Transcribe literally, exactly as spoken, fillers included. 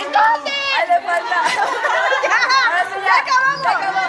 ¡Ay, le falta! ¡Ya! Ahora sí, ya. ¡Ya acabamos! Ya acabamos.